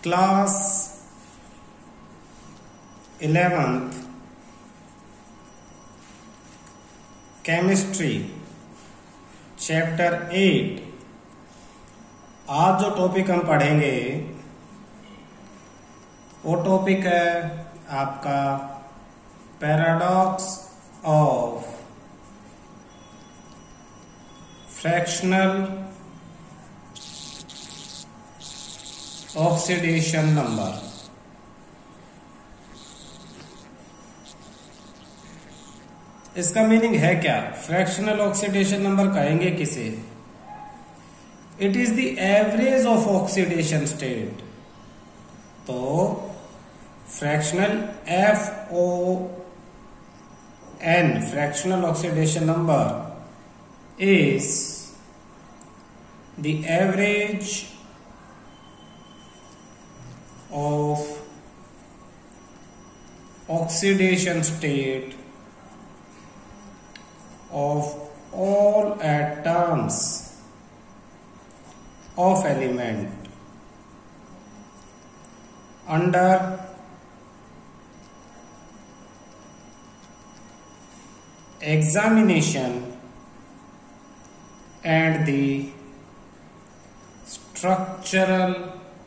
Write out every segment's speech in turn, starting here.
Class 11th chemistry chapter 8। आज जो topic हम पढ़ेंगे वो टॉपिक है आपका paradox of fractional oxidation number. इसका मीनिंग है क्या? फ्रैक्शनल ऑक्सीडेशन नंबर कहेंगे किसे? It is the average of oxidation state. तो fractional FON fractional oxidation number is the average of oxidation state of all atoms of element under examination and the structural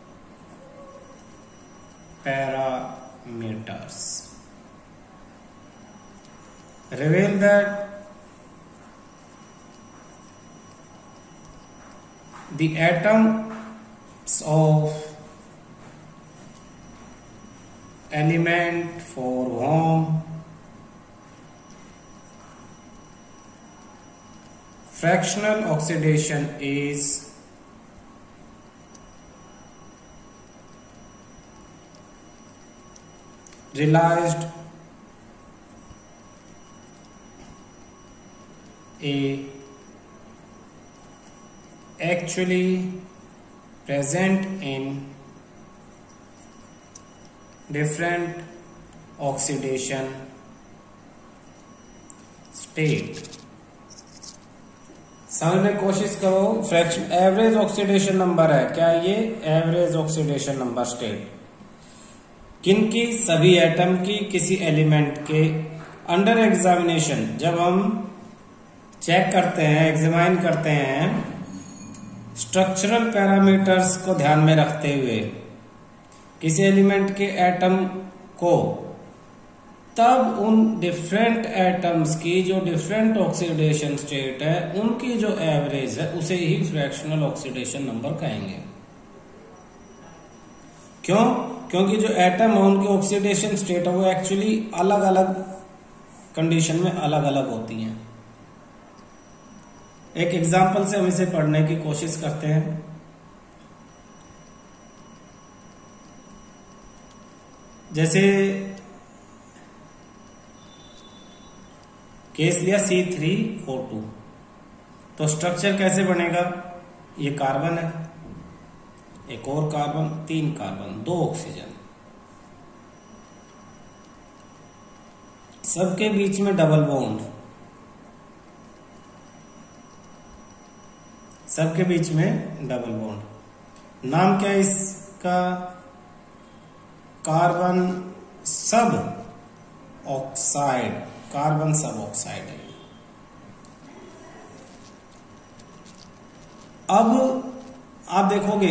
parameters reveal that the atoms of element for whom fractional oxidation is realized actually present in different oxidation state। समझने की कोशिश करो। Fraction average oxidation number है क्या? ये average oxidation number state किनकी? सभी atom की किसी एलिमेंट के अंडर एग्जामिनेशन, जब हम चेक करते हैं, एग्जामाइन करते हैं स्ट्रक्चरल पैरामीटर्स को ध्यान में रखते हुए किसी एलिमेंट के एटम को, तब उन डिफरेंट एटम्स की जो डिफरेंट ऑक्सीडेशन स्टेट है उनकी जो एवरेज है उसे ही फ्रैक्शनल ऑक्सीडेशन नंबर कहेंगे। क्यों? क्योंकि जो एटम है उनकी ऑक्सीडेशन स्टेट है वो एक्चुअली अलग अलग कंडीशन में अलग अलग होती हैं। एक एग्जांपल से हम इसे पढ़ने की कोशिश करते हैं। जैसे केस लिया C3O2, तो स्ट्रक्चर कैसे बनेगा? ये कार्बन है, एक और कार्बन, 3 कार्बन, 2 ऑक्सीजन, सबके बीच में डबल बॉन्ड, सबके बीच में डबल बॉन्ड। नाम क्या है इसका? कार्बन सब ऑक्साइड, कार्बन सब ऑक्साइड है। अब आप देखोगे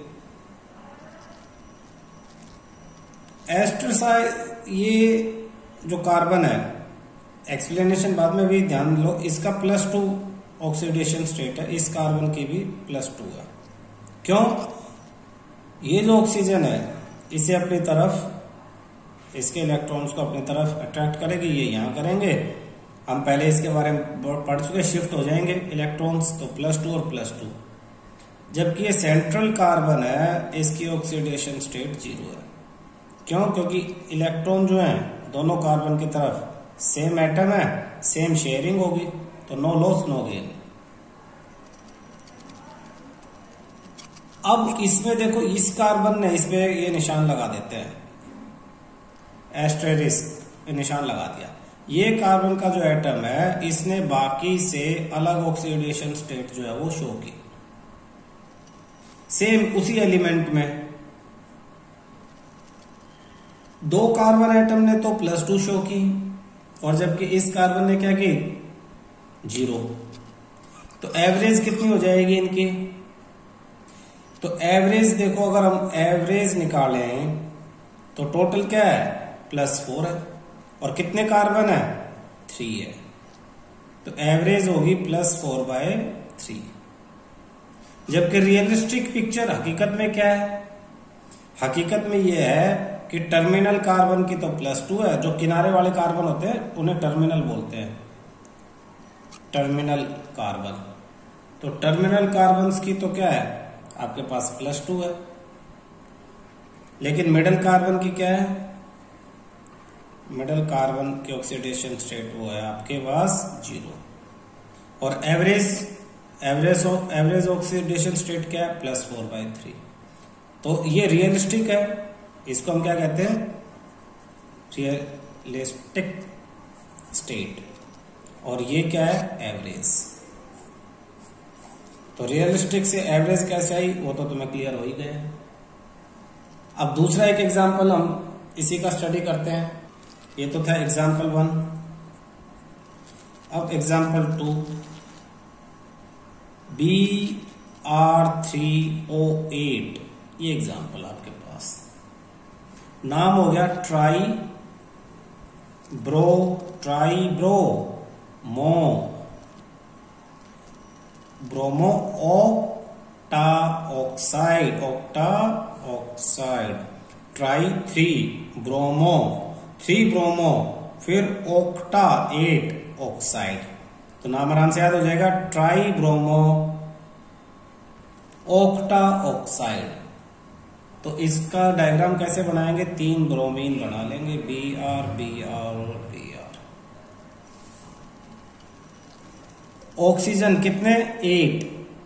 एस्ट्रोसाइड, ये जो कार्बन है, एक्सप्लेनेशन बाद में भी ध्यान लो, इसका +2 ऑक्सीडेशन स्टेट है, इस कार्बन की भी +2 है। क्यों? ये जो ऑक्सीजन है इसे अपनी तरफ, इसके इलेक्ट्रॉन्स को अपनी तरफ अट्रैक्ट करेगी, ये यहां करेंगे। हम पहले इसके बारे में पढ़ चुके, शिफ्ट हो जाएंगे इलेक्ट्रॉन्स, तो +2 और +2। जबकि ये सेंट्रल कार्बन है, इसकी ऑक्सीडेशन स्टेट 0 है। क्यों? क्योंकि इलेक्ट्रॉन जो है दोनों कार्बन की तरफ सेम एटम है, सेम शेयरिंग होगी, तो नो लॉस नो गेन। अब इसमें देखो, इस कार्बन ने इस पे ये निशान लगा देते हैं, एस्टेरिस्क निशान लगा दिया। ये कार्बन का जो एटम है इसने बाकी से अलग ऑक्सीडेशन स्टेट जो है वो शो की, सेम उसी एलिमेंट में। दो कार्बन एटम ने तो +2 शो की, और जबकि इस कार्बन ने क्या की, 0। तो एवरेज कितनी हो जाएगी इनकी? तो एवरेज देखो, अगर हम एवरेज निकालें तो टोटल क्या है, +4 है, और कितने कार्बन है, 3 है। तो एवरेज होगी +4/3। जबकि रियलिस्टिक पिक्चर हकीकत में क्या है, हकीकत में यह है कि टर्मिनल कार्बन की तो +2 है, जो किनारे वाले कार्बन होते हैं उन्हें टर्मिनल बोलते हैं, टर्मिनल कार्बन। तो टर्मिनल कार्बन्स की तो क्या है, आपके पास +2 है, लेकिन मिडल कार्बन की क्या है, मिडल कार्बन की ऑक्सीडेशन स्टेट वो है आपके पास 0, और एवरेज ऑक्सीडेशन स्टेट क्या है, +4/3। तो ये रियलिस्टिक है, इसको हम क्या कहते हैं, रियलिस्टिक स्टेट, और ये क्या है, एवरेज। तो रियलिस्टिक से एवरेज कैसे आई वो तो तुम्हें क्लियर हो ही गया है। अब दूसरा एक एग्जांपल हम इसी का स्टडी करते हैं। ये तो था एग्जांपल 1। अब एग्जांपल 2, Br3O8, ये एग्जांपल आपके पास, नाम हो गया tribromo octa oxide, tri 3 bromo, फिर ऑक्टा 8 ऑक्साइड। तो नाम आराम से याद हो जाएगा, ट्राइब्रोमो ऑक्टा ऑक्साइड। तो इसका डायग्राम कैसे बनाएंगे, 3 ब्रोमीन बना लेंगे, Br Br और Br। ऑक्सीजन कितने, 8,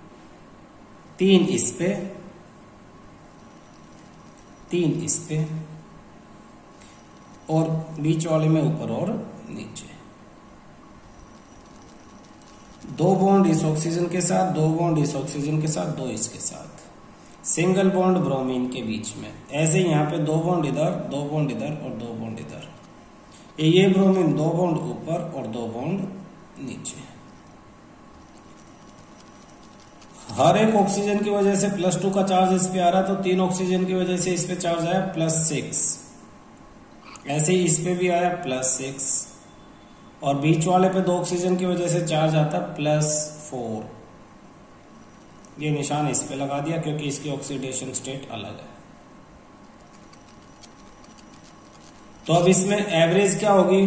3 इस पे, 3 इस पे, और बीच वाले में ऊपर और नीचे। 2 बॉन्ड इस ऑक्सीजन के साथ, 2 बॉन्ड इस ऑक्सीजन के साथ, 2 इसके साथ, सिंगल बॉन्ड ब्रोमीन के बीच में। ऐसे ही यहां पे 2 बॉन्ड इधर, 2 बॉन्ड इधर और 2 बॉन्ड इधर। ये ब्रोमीन 2 बॉन्ड ऊपर और 2 बॉन्ड नीचे। हर एक ऑक्सीजन की वजह से +2 का चार्ज इस पे आ रहा है, तो 3 ऑक्सीजन की वजह से इस पे चार्ज आया +6। ऐसे ही इस पे भी आया +6, और बीच वाले पे 2 ऑक्सीजन की वजह से चार्ज आता +4। ये निशान इस पे लगा दिया क्योंकि इसकी ऑक्सीडेशन स्टेट अलग है। तो अब इसमें एवरेज क्या होगी,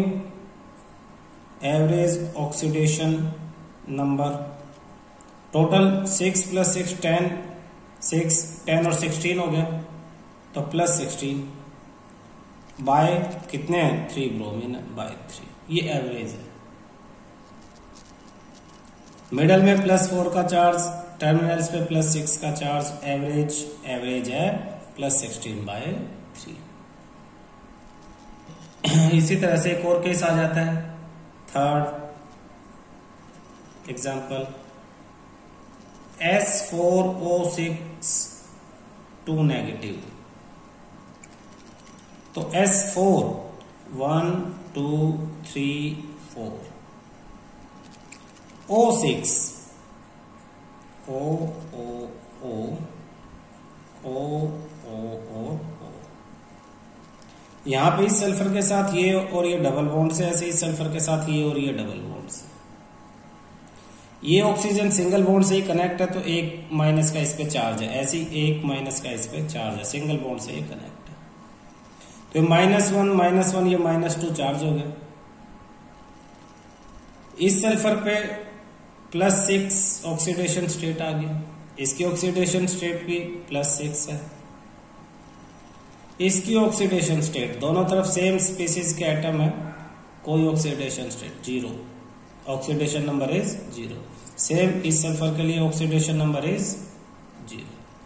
एवरेज ऑक्सीडेशन नंबर, टोटल 6 + 6 10, 6 10 और 16 हो गया, तो +16 बाय कितने हैं, 3 ब्रोमीन बाय 3। ये एवरेज है। मिडल में +4 का चार्ज, टर्मिनल्स पे +6 का चार्ज, एवरेज है +16/3। इसी तरह से एक और केस आ जाता है, थर्ड एग्जांपल, S4O6 2 नेगेटिव। तो S4 1 2 3 4, O6 O O O O O O O। यहां पे इस सल्फर के साथ ये और ये डबल बॉन्ड से, ऐसे इस सल्फर के साथ ये और ये डबल बॉन्ड से। ये ऑक्सीजन सिंगल बॉन्ड से ही कनेक्ट है, तो 1 माइनस का इस पे चार्ज है, ऐसे ही 1 माइनस का इस पे चार्ज है, सिंगल बॉन्ड से ही कनेक्ट है। तो -1 ये -2 चार्ज हो गया। इस सल्फर पे +6 ऑक्सीडेशन स्टेट आ गया, इसकी ऑक्सीडेशन स्टेट भी +6 है, इसकी ऑक्सीडेशन स्टेट, दोनों तरफ सेम स्पीसीज के एटम है, कोई oxidation state 0, oxidation number is 0। Same इस सल्फर के लिए ऑक्सीडेशन नंबर इज 0।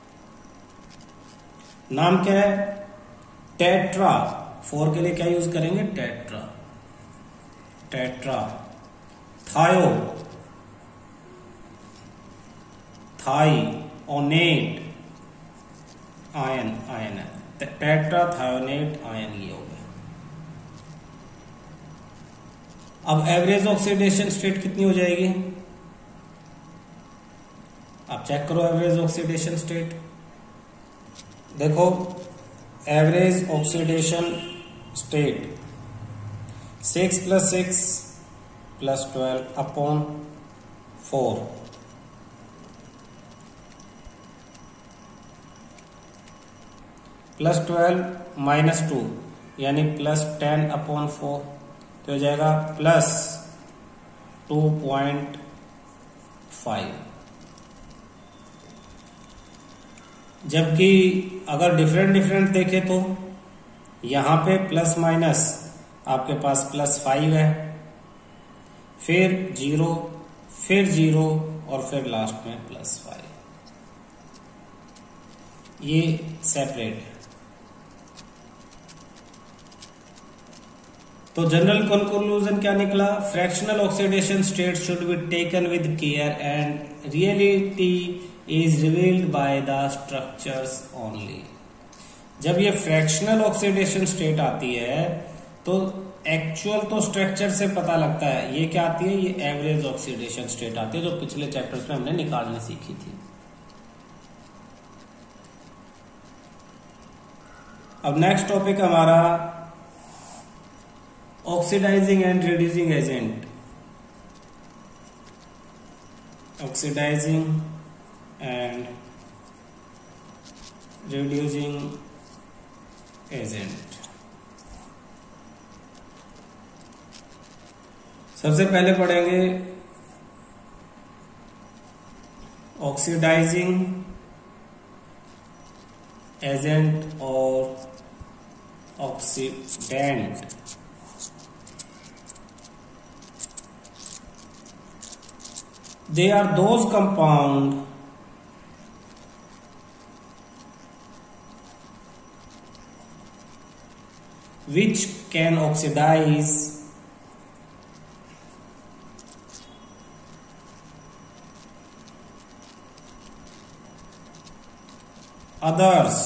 नाम क्या है, टेट्रा। 4 के लिए क्या यूज करेंगे, टेट्रा। थायोनेट आयन है, टेट्राथायोनेट आयन ये हो गया। अब एवरेज ऑक्सीडेशन स्टेट कितनी हो जाएगी, आप चेक करो एवरेज ऑक्सीडेशन स्टेट। देखो एवरेज ऑक्सीडेशन स्टेट 6 + 6 + 12 अपॉन 4 +12 - 2 यानी +10 अपॉन 4 तो हो जाएगा +2.5। जबकि अगर डिफरेंट देखें तो यहां पे प्लस माइनस आपके पास +5 है, फिर 0, फिर 0 और फिर लास्ट में +5, ये सेपरेट है। तो जनरल कंक्लूजन क्या निकला, fractional oxidation state should be taken with care and reality is revealed by the structures only. जब ये फ्रैक्शनल ऑक्सीडेशन स्टेट आती है तो एक्चुअल तो स्ट्रक्चर से पता लगता है, ये क्या आती है, ये एवरेज ऑक्सीडेशन स्टेट आती है जो पिछले चैप्टर्स में हमने निकालनी सीखी थी। अब नेक्स्ट टॉपिक हमारा oxidising and reducing agent. Oxidising and reducing agent. सबसे पहले पढ़ेंगे ऑक्सीडाइजिंग एजेंट और oxidant. They are those compound which can oxidize others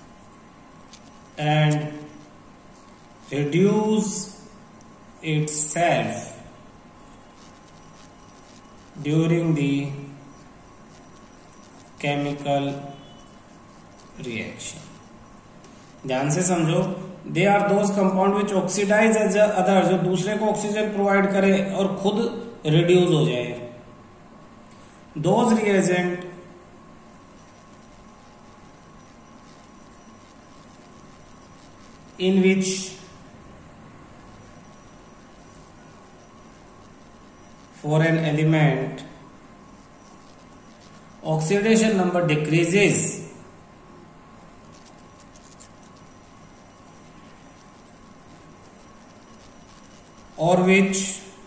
and reduce itself during the chemical reaction। ध्यान से समझो, they are those compound which oxidise each other, जो दूसरे को ऑक्सीजन प्रोवाइड करे और खुद रिड्यूस हो जाए। Those reagent in which for an element oxidation number decreases or which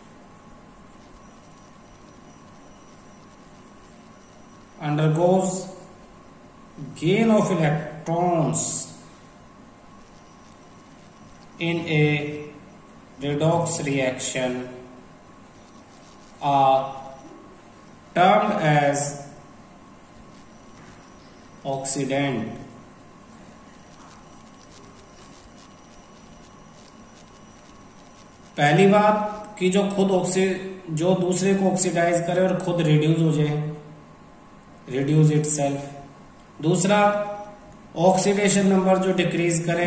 undergoes gain of electrons in a redox reaction are termed as oxidant। पहली बात कि जो दूसरे को ऑक्सीडाइज करे और खुद रिड्यूस हो जाए, रिड्यूस इटसेल्फ। दूसरा, ऑक्सीडेशन नंबर जो डिक्रीज करे,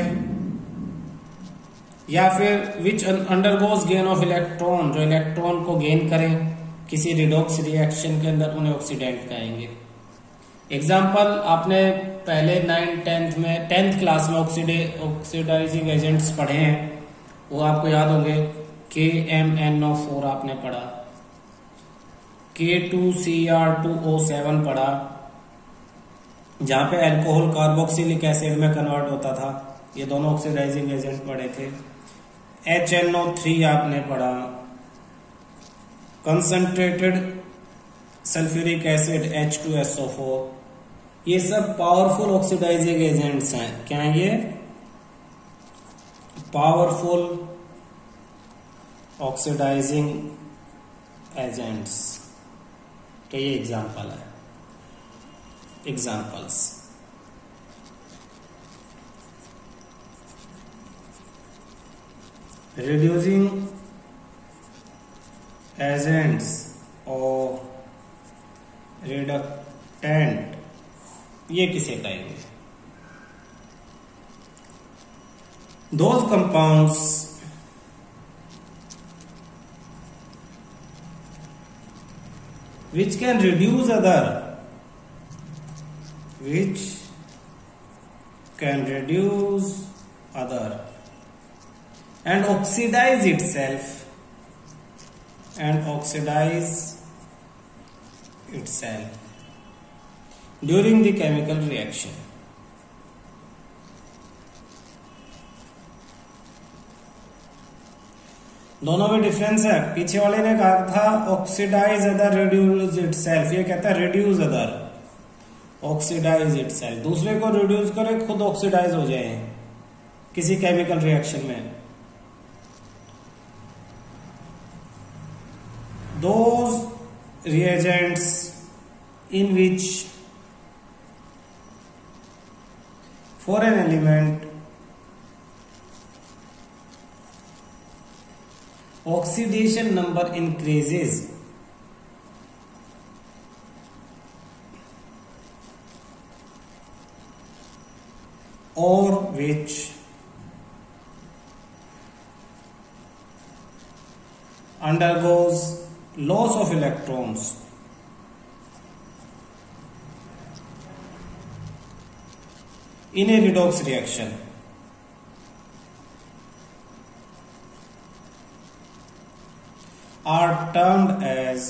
या फिर which undergoes gain of electron, जो इलेक्ट्रॉन को गेन करे किसी रिडॉक्स रिएक्शन के अंदर, उन्हें ऑक्सीडेंट कहेंगे। एग्जाम्पल आपने पहले 9th-10th में 10th क्लास में ऑक्सीडाइजिंग एजेंट्स पढ़े हैं, वो आपको याद होंगे। KMnO4 आपने पढ़ा, K2Cr2O7 पढ़ा, जहां पे अल्कोहल कार्बोक्सिलिक एसिड में कन्वर्ट होता था, ये दोनों ऑक्सीडाइजिंग एजेंट पढ़े थे। HNO3 आपने पढ़ा, कंसंट्रेटेड सल्फ्यूरिक एसिड H2SO4, ये सब पावरफुल ऑक्सीडाइजिंग एजेंट्स हैं। क्या है ये? पावरफुल ऑक्सीडाइजिंग एजेंट्स के ये एग्जाम्पल है, एग्जाम्पल्स। रिड्यूसिंग एजेंट्स और रिडक्टेंट, ये किसे कहेंगे? Those compounds which can reduce other and oxidize itself during the chemical reaction. दोनों में डिफरेंस है। पीछे वाले ने कहा था ऑक्सीडाइज अदर रिड्यूस इटसेल्फ, ये कहता है रिड्यूस अदर ऑक्सीडाइज इटसेल्फ। दूसरे को रिड्यूस करे, खुद ऑक्सीडाइज हो जाए किसी केमिकल रिएक्शन में। Those reagents in which for an element oxidation number increases or which undergoes loss of electrons in a redox reaction are termed as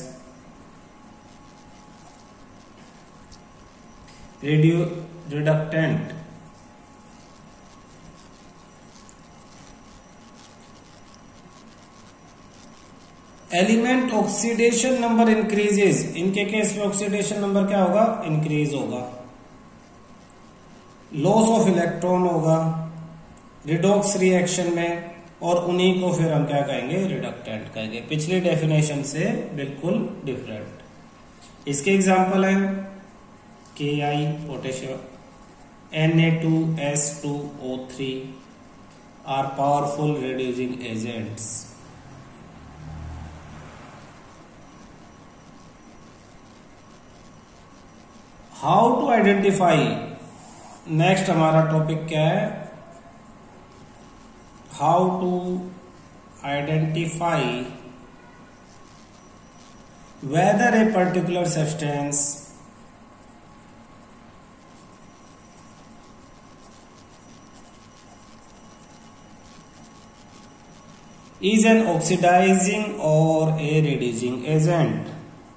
reductant. Element oxidation number increases, इनके case में oxidation number क्या होगा? Increase होगा। Loss of electron होगा redox reaction में, और उन्हीं को फिर हम क्या कहेंगे? रिडक्टेंट कहेंगे। पिछली डेफिनेशन से बिल्कुल डिफरेंट। इसके एग्जांपल है KI potassium, Na2S2O3 are powerful reducing agents. How to identify, next हमारा टॉपिक क्या है? How to identify whether a particular substance is an oxidizing or a reducing agent?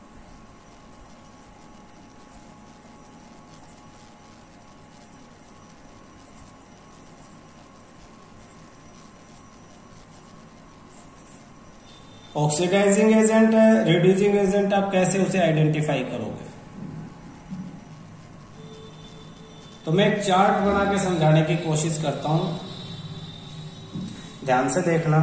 Oxidising agent है, reducing agent, आप कैसे उसे identify करोगे? तो मैं एक चार्ट बना के समझाने की कोशिश करता हूं, ध्यान से देखना।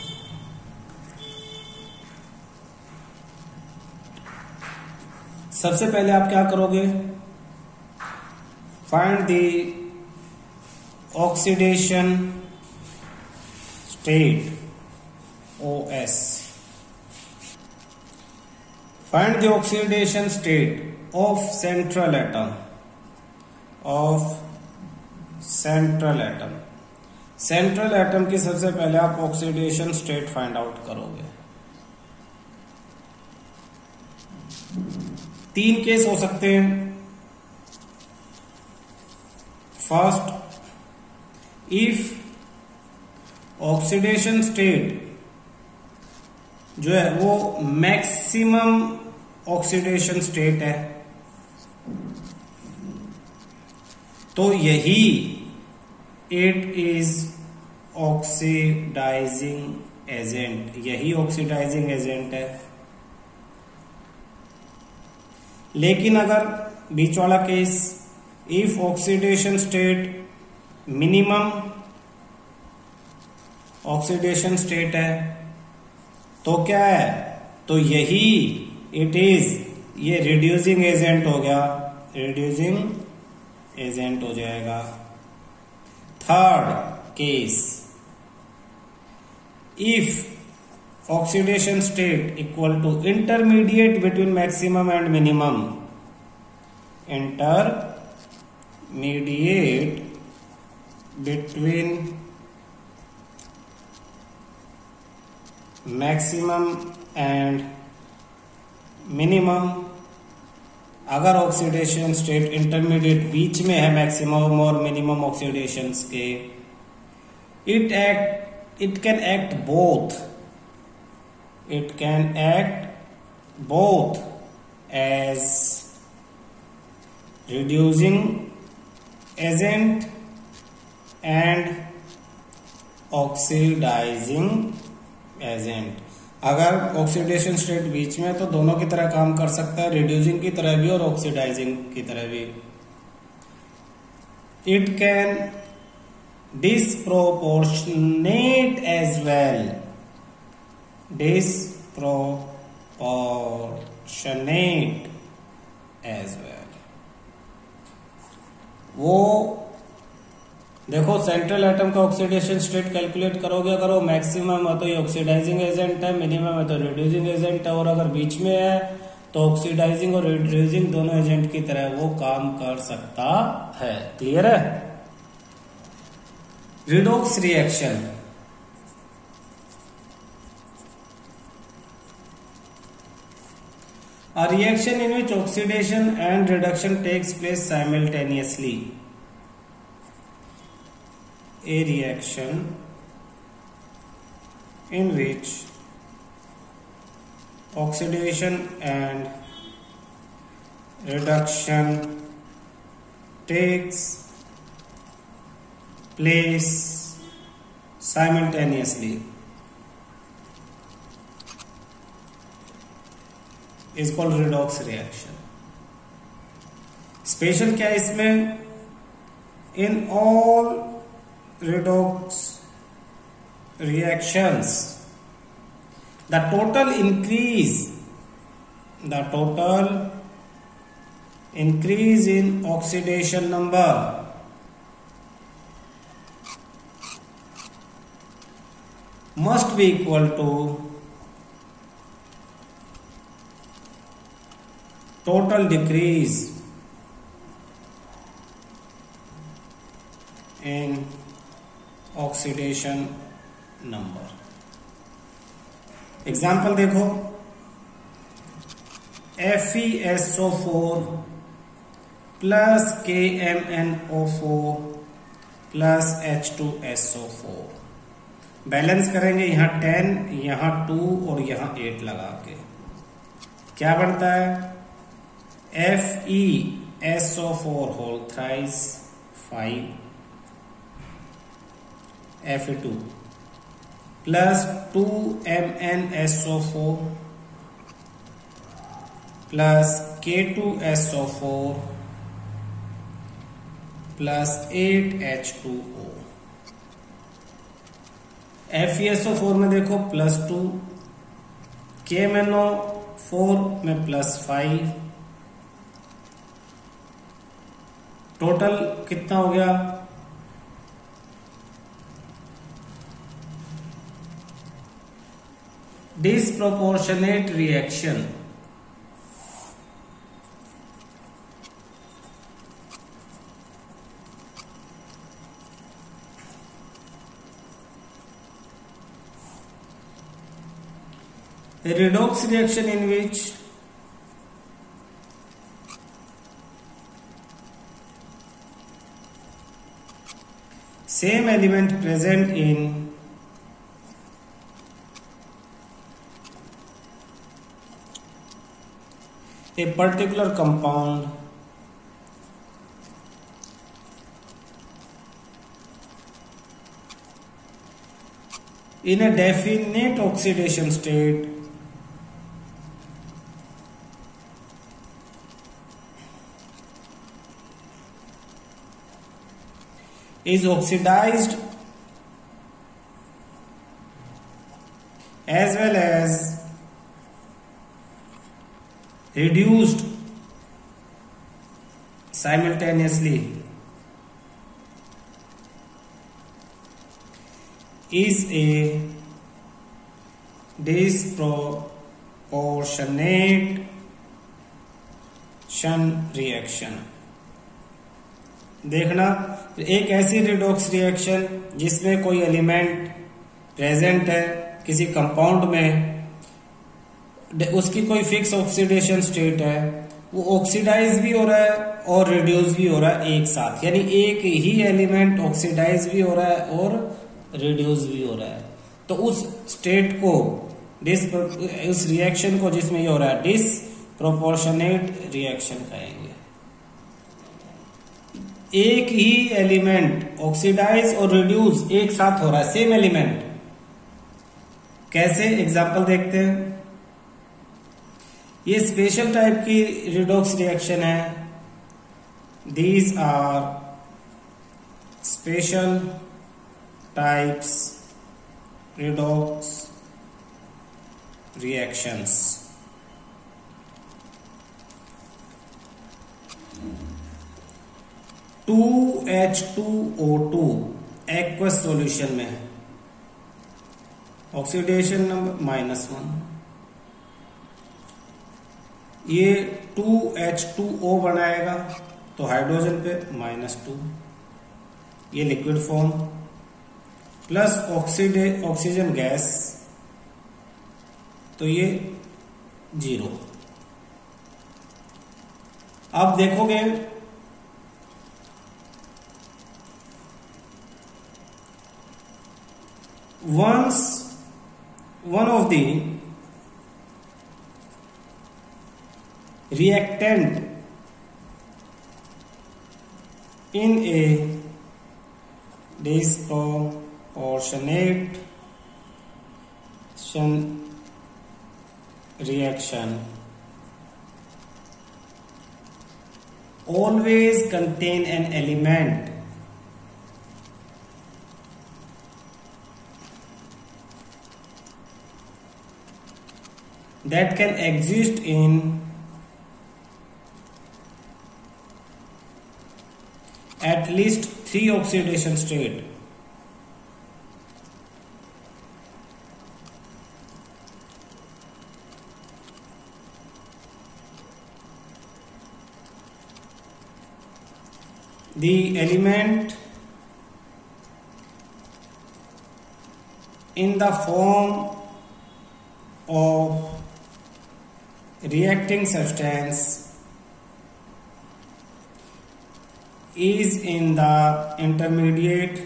सबसे पहले आप क्या करोगे? Find the oxidation state OS. Find the oxidation state of central atom. Central atom की सबसे पहले आप ऑक्सीडेशन स्टेट फाइंड आउट करोगे। 3 केस हो सकते हैं। फर्स्ट, इफ ऑक्सीडेशन स्टेट जो है वो मैक्सिमम ऑक्सीडेशन स्टेट है, तो यही इट इज ऑक्सीडाइजिंग एजेंट, यही ऑक्सीडाइजिंग एजेंट है। लेकिन अगर बीच वाला case, if oxidation state minimum oxidation state है, तो क्या है? तो यही इट इज, ये रिड्यूसिंग एजेंट हो गया, रिड्यूसिंग एजेंट हो जाएगा। Third case, if oxidation state equal to intermediate between maximum and minimum. Intermediate between maximum and minimum. अगर ऑक्सीडेशन स्टेट इंटरमीडिएट बीच में है मैक्सिमम और मिनिमम ऑक्सीडेशंस के, it can act both as reducing agent and oxidizing agent. अगर oxidation state बीच में तो दोनों की तरह काम कर सकता है, रिड्यूसिंग की तरह भी और ऑक्सीडाइजिंग की तरह भी. It can disproportionate as well. Disproportionate as well. वो देखो सेंट्रल एटम का ऑक्सीडेशन स्टेट कैलकुलेट करोगे, अगर वो मैक्सिमम है तो ये ऑक्सीडाइजिंग एजेंट है, मिनिमम है तो रिड्यूसिंग एजेंट है, और अगर बीच में है तो ऑक्सीडाइजिंग और रिड्यूसिंग दोनों एजेंट की तरह वो काम कर सकता है. क्लियर है? Redox reaction. A reaction in which oxidation and reduction takes place simultaneously. A reaction in which oxidation and reduction takes place simultaneously is called redox reaction. Special क्या है इसमें? In all redox reactions, the total increase in oxidation number must be equal to total decrease in oxidation number. Example देखो, FeSO4 plus KMnO4 plus H2SO4 balance करेंगे, यहां 10, यहां 2 और यहां 8 लगा के क्या बनता है? FeSO4 whole thrice 5 Fe2 plus 2MnSO4 plus K2SO4 plus 8H2O. FeSO4 में देखो प्लस 2, KMnO4 में प्लस 5, टोटल कितना हो गया? Disproportionate reaction. A redox reaction in which same element present in a particular compound in a definite oxidation state is oxidized as well as reduced simultaneously is a disproportionation reaction. देखना, एक ऐसी redox reaction जिसमें कोई element present है किसी compound में, उसकी कोई फिक्स ऑक्सीडेशन स्टेट है, वो ऑक्सीडाइज भी हो रहा है और रिड्यूस भी हो रहा है एक साथ, यानी एक ही एलिमेंट ऑक्सीडाइज भी हो रहा है और रिड्यूस भी हो रहा है। तो उस स्टेट को उस रिएक्शन को जिसमें ये हो रहा है डिसप्रोपोर्शनेट रिएक्शन कहेंगे। एक ही एलिमेंट ऑक्सीडाइज और रिड्यूस एक साथ हो रहा है, सेम एलिमेंट। कैसे, एग्जांपल देखते हैं। ये स्पेशल टाइप की रिडॉक्स रिएक्शन है। These are special types redox reactions. H2O2 aqueous solution में है, ऑक्सीडेशन नंबर -1। ये 2H2O बनाएगा तो हाइड्रोजन पे -2, ये liquid form, plus oxygen gas तो ये 0। अब देखोगे once one of the reactant in a disproportionation reaction always contain an element that can exist in at least 3 oxidation state. The element in the form of reacting substance is in the intermediate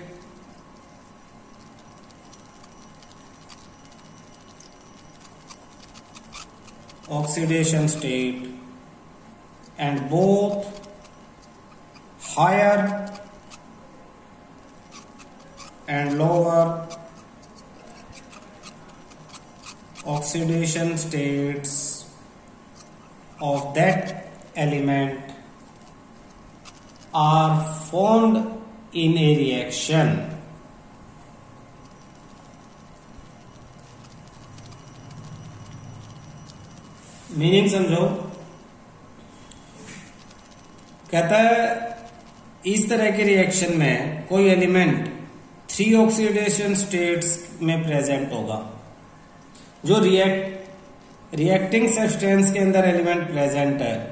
oxidation state, and both higher and lower oxidation states of that element are formed in a reaction. Meaning समझो, कहता है इस तरह के reaction में कोई element 3 oxidation states में present होगा। जो रिएक्टिंग सब्सटेंस के अंदर एलिमेंट प्रेजेंट है,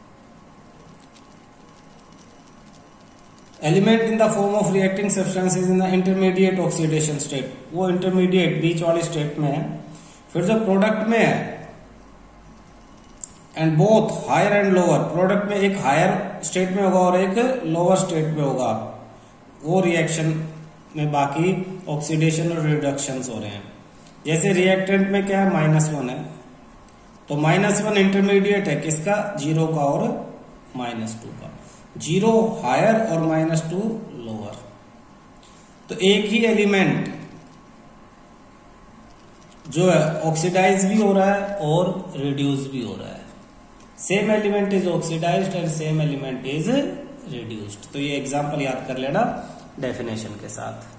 element in the form of reacting substance is in the intermediate oxidation state, वो इंटरमीडिएट बीच वाली स्टेट में है। फिर जो प्रोडक्ट में है, and both higher and lower, product में एक हायर स्टेट में होगा और एक लोअर स्टेट में होगा, वो रिएक्शन में बाकी ऑक्सीडेशन और रिडक्शन हो रहे हैं। जैसे रिएक्टेंट में क्या है, -1 है, तो -1 इंटरमीडिएट है किसका, 0 का और -2 का। 0 हायर और -2 लोअर। तो एक ही एलिमेंट जो है ऑक्सीडाइज भी हो रहा है और रिड्यूस भी हो रहा है। Same element is oxidised and same element is reduced. तो ये एग्जांपल याद कर लेना डेफिनेशन के साथ।